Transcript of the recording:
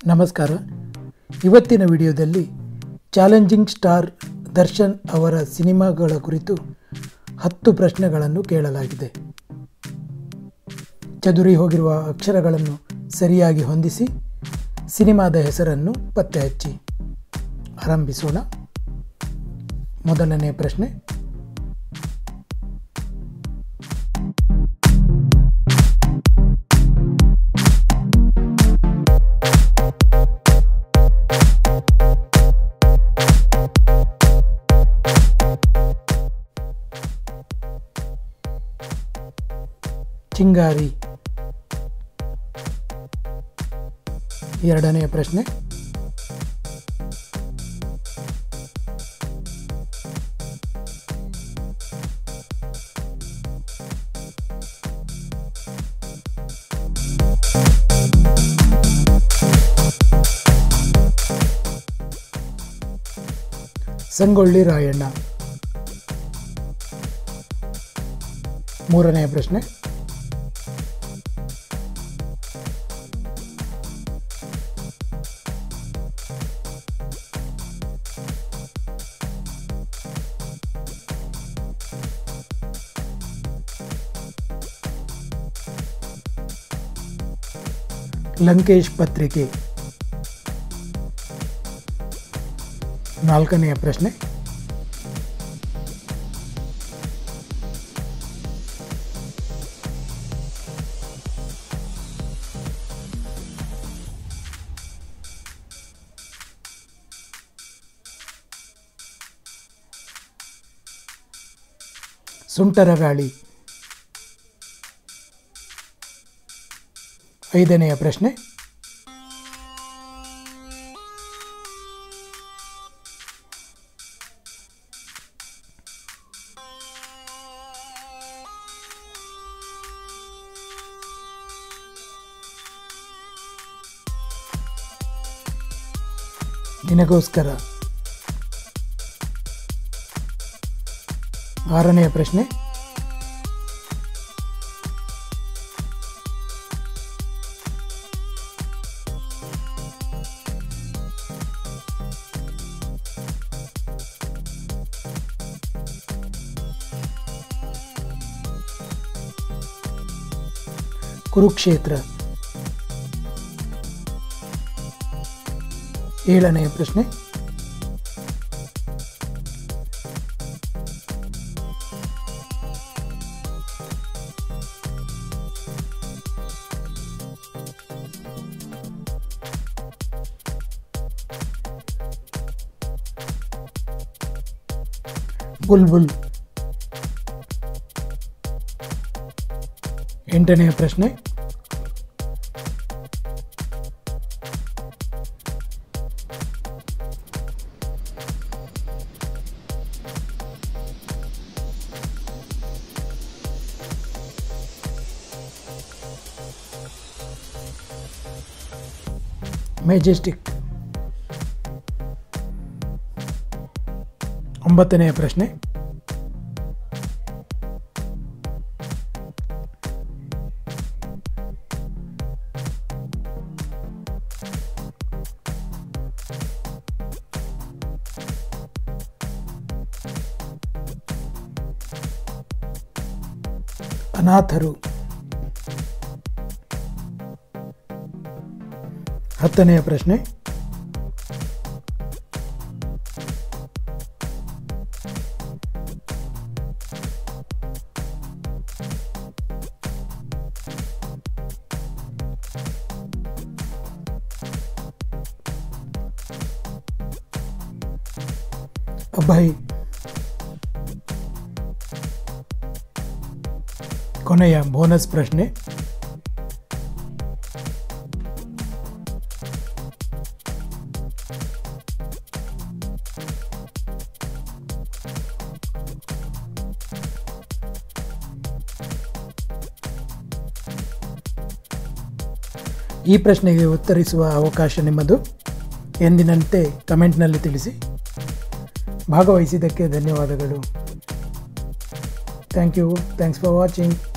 ನಮಸ್ಕಾರ. ಇವತ್ತಿನ ವಿಡಿಯೋದಲ್ಲಿ ಚಾಲೆಂಜಿಂಗ್ ಸ್ಟಾರ್ ದರ್ಶನ್ ಅವರ ಸಿನಿಮಾಗಳ ಕುರಿತು 10 ಪ್ರಶ್ನೆಗಳನ್ನು ಕೇಳಲಾಗಿದೆ. ಚದುರಿ ಹೋಗಿರುವ ಅಕ್ಷರಗಳನ್ನು ಸರಿಯಾಗಿ ಹೊಂದಿಸಿ ಸಿನಿಮಾದ ಹೆಸರನ್ನು ಪತ್ತೆ ಹಚ್ಚಿ. ಆರಂಭಿಸೋಣ. ಮೊದಲನೇ ಪ್ರಶ್ನೆ, ಚಿಂಗಾರಿ. ಎರಡನೆಯ ಪ್ರಶ್ನೆ, ಸಂಗೊಳ್ಳಿ ರಾಯಣ್ಣ. ಮೂರನೆಯ ಪ್ರಶ್ನೆ, ಲಂಕೇಶ್ ಪತ್ರಿಕೆ. ನಾಲ್ಕನೆಯ ಪ್ರಶ್ನೆ, ಸುಂಟರಗಾಳಿ. ಐದನೆಯ ಪ್ರಶ್ನೆ, ನಿನಗೋಸ್ಕರ. ಆರನೆಯ ಪ್ರಶ್ನೆ, ಕುರುಕ್ಷೇತ್ರ. ಏಳನೆಯ ಪ್ರಶ್ನೆ, ಬುಲ್ಬುಲ್. ಎಂಟನೆಯ ಪ್ರಶ್ನೆ, ಮೆಜೆಸ್ಟಿಕ್. ಒಂಬತ್ತನೆಯ ಪ್ರಶ್ನೆ, ಅನಾಥರು. ಹತ್ತನೆಯ ಪ್ರಶ್ನೆ, ಅಭಯ್. ಕೊನೆಯ ಬೋನಸ್ ಪ್ರಶ್ನೆ, ಈ ಪ್ರಶ್ನೆಗೆ ಉತ್ತರಿಸುವ ಅವಕಾಶ ನಿಮ್ಮದು. ಎಂದಿನಂತೆ ಕಮೆಂಟ್ನಲ್ಲಿ ತಿಳಿಸಿ. ಭಾಗವಹಿಸಿದ್ದಕ್ಕೆ ಧನ್ಯವಾದಗಳು. Thank you. Thanks for watching.